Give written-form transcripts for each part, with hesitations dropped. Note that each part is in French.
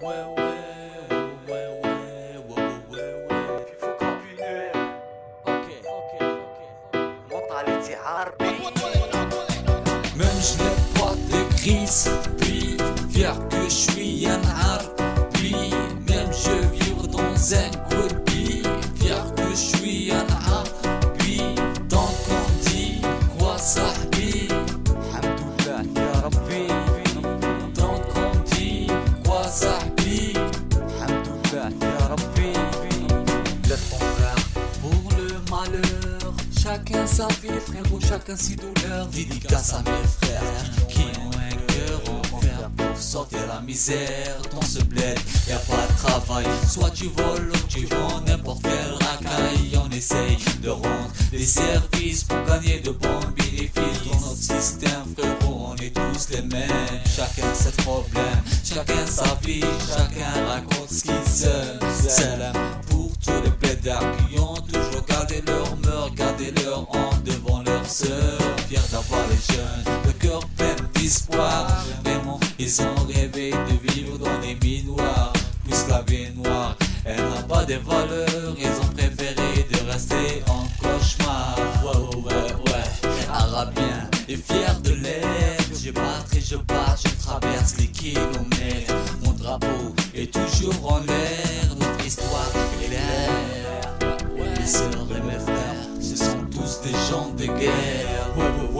Même je n'ai pas de crise, puis fier que je suis un harbi. Même je vivre dans un gourbi, fier que je suis un harbi. Donc on dit quoi sahbi, Alhamdoulilah ya Rabbi. Donc on dit quoi sahbi, Alhamdoulilah ya Rabbi. Lève ton frère pour le malheur, chacun sa vie frérot, chacun ses douleurs. Dédicace à mes frères qui ont un cœur en fer pour sortir la misère dans ce bled. Y'a pas de travail, soit tu voles ou tu vends n'importe quelle racaille. On essaye de rendre des services pour gagner de bons bénéfices. Dans notre système frérot, on est tous les mêmes. Chacun ses problèmes, chacun sa vie, chacun raconte ce qu'il sait. Salam pour tous les blédards qui ont toujours gardé leur mœurs, gardé leur honte devant leurs sœurs. Fiers d'avoir les jeunes, le cœur plein d'espoir. Vraiment, ils ont rêvé de vivre dans des minoirs. Puisque la vie noire, elle n'a pas de valeur, ils ont préféré de rester en cauchemar. Ouais, arabien et fier de l'être. Je battre et je bats, je traverse les kilomètres. Mon drapeau est toujours en l'air, notre histoire est claire. Mes sœurs et mes frères, ce sont tous des gens de guerre.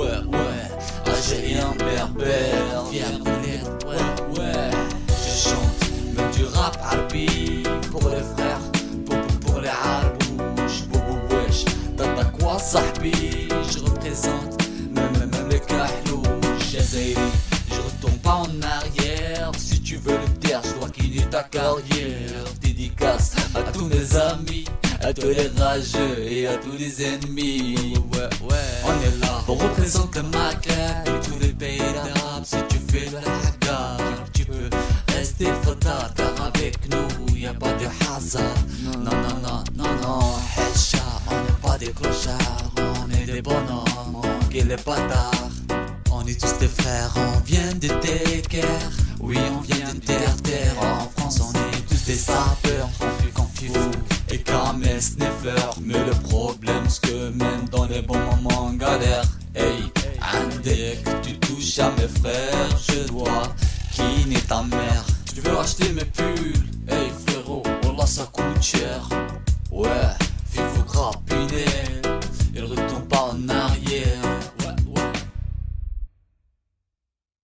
Ouais, algériens, berbères, fiers de l'être. Ouais, je chante même du rap harbi pour les frères, pour les harbouches. Wesh, tata quoi sahbi, je représente même les kahlouches. Jazairi, je retourne pas en arrière. Si tu veux le taire, je dois quitter ta carrière. Dédicace à tous mes amis, à tous les rageux et à tous les ennemis. On est là, on représente le Maghreb et tous les pays d'Arabes. Si tu fais le haka, tu peux rester fotard, car avec nous y'a pas de hasard. Non, Hesha, on n'est pas des clochards, on est des bonhommes, on est les bâtards. On est tous des frères, on vient de Teker. Oui, on vient de terre. En France, on est tous des sapeurs, confus et Kamel Sniffer. Mais le problème, c'est que même dans les bons moments, on galère. Hey, dès que tu touches à mes frères, je dois quitter ta mère. Tu veux acheter mes pulls? Hey frérot, wallah ça coûte cher. Ouais, il faut grappiner. Il retourne pas